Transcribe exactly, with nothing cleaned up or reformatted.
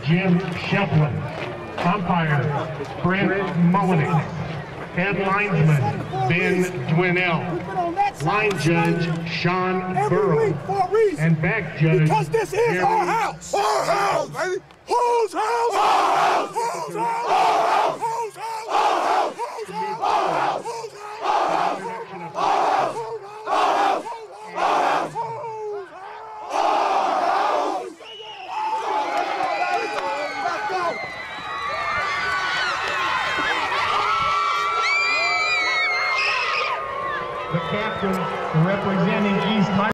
Jim Shefflin. Umpire, Brent Mullinex. Head linesman, Ben Dwinell. Line judge, Sean Burrow. And back judge, because this is Jerry our house. Our house, baby. Whose house? Our house. Whose house? Our house. Whose house? Our house. Whose house? Our house. Whose house? Our house. Our house. Our house. The captain representing East